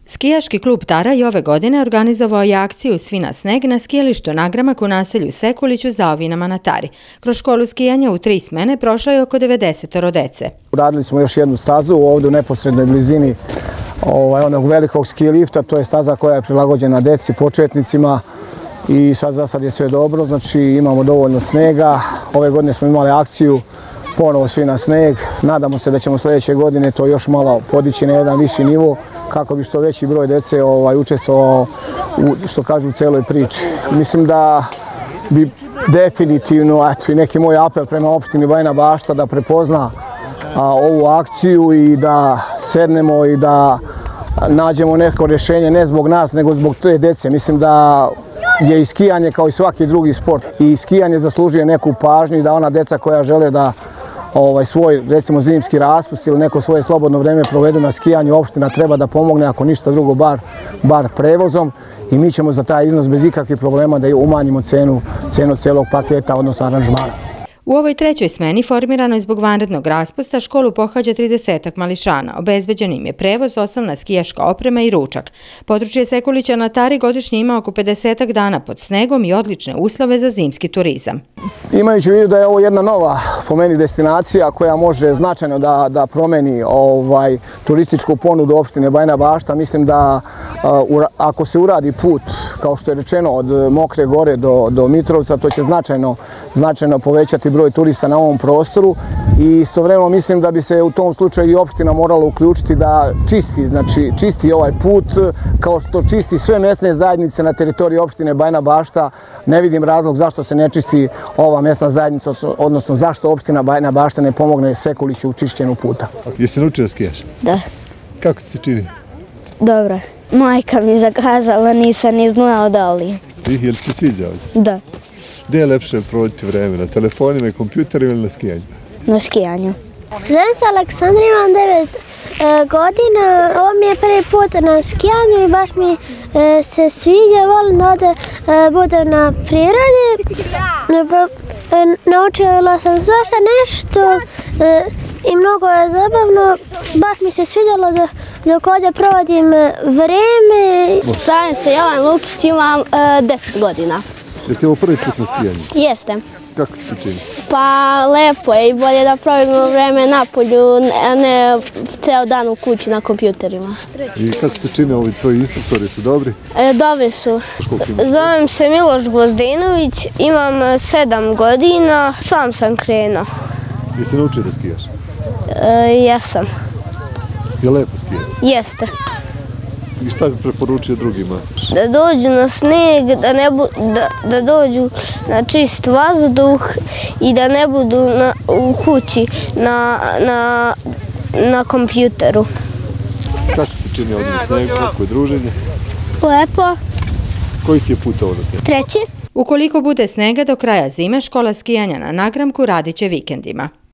Skijaški klub Taraj ove godine organizovao je akciju Svi na sneg na skijalištu Nagramak u naselju Sekulić u Zaovinama na Tari. Kroz školu skijanja u 3 smene prošlo je oko 90 dece. Uradili smo još jednu stazu ovdje u neposrednoj blizini onog velikog ski lifta. To je staza koja je prilagođena deci, početnicima i za sad je sve dobro. Znači imamo dovoljno snega. Ove godine smo imali akciju ponovo Svi na sneg. Nadamo se da ćemo sljedeće godine to još malo podići na jedan viši nivo kako bi što veći broj dece učestvovao što kažu u celoj priči. Mislim da bi definitivno i neki moj apel prema opštini Bajina Bašta da prepozna ovu akciju i da sednemo i da nađemo neko rješenje ne zbog nas nego zbog te dece. Mislim da je i skijanje kao i svaki drugi sport i skijanje zaslužuje neku pažnju i da ona deca koja žele da svoj recimo zimski raspust ili neko svoje slobodno vreme provedu na skijanju, opština treba da pomogne ako ništa drugo bar prevozom i mi ćemo za taj iznos bez ikakvih problema da umanjimo cenu celog paketa odnosno aranžmana. U ovoj 3. smeni formirano je zbog vanrednog raspusta školu pohađa 30 mališana. Obezbeđen im je prevoz, osnovna skijaška oprema i ručak. Područje Sekulića na Tari godišnje ima oko 50 dana pod snegom i odlične uslove za zimski turizam. Imajući u vidu da je ovo jedna nova po meni destinacija koja može značajno da promeni turističku ponudu opštine Bajina Bašta, mislim da ako se uradi put, kao što je rečeno, od Mokre gore do Mitrovca, to će značajno povećati broj turista na ovom prostoru i istovremeno mislim da bi se u tom slučaju i opština morala uključiti da čisti ovaj put kao što čisti sve mesne zajednice na teritoriji opštine Bajina Bašta. Ne vidim razlog zašto se ne čisti ova mesna zajednica, odnosno zašto opština Bajina Bašta ne pomogne Sekuliću u čišćenju puta. Jesi naučio da skijaš? Da. Kako ti se čini? Dobro. Majka mi zakazala, nisam ni znao da li. Je li ti se sviđa ovdje? Da. Gdje je lepše provoditi vreme? Na telefonima i kompjuterima ili na skijanju? Na skijanju. Zovem se Aleksandra, imam 9 godina. Ovo mi je prvi put na skijanju i baš mi se sviđa. Volim da budem na prirodi. Naučila sam svašta nešto i mnogo je zabavno. Baš mi se svidjelo dok ovdje provodim vreme. Zovem se Jovan Lukić, imam 10 godina. Je ti ovo prvi put na skijanju? Jeste. Kako ti se čini? Pa lepo je i bolje da provedemo vreme na polju, a ne ceo dan u kući na kompjuterima. I kako se čini ovi tvoji instruktori, su dobri? Dobri su. Zovem se Miloš Gvozdenović, imam 7 godina, sam sam krenuo. Jesi naučio da skijaš? Jesam. Je lepo skijati? Jeste. I šta bi preporučio drugima? Da dođu na sneg, da dođu na čist vazduh i da ne budu u kući na kompjuteru. Kako se čini ovdje na snegu, kako je druženje? Lepo. Koji ti je put ovo na snegu? 3. Ukoliko bude snega do kraja zime, škola skijanja na Nagramku radit će vikendima.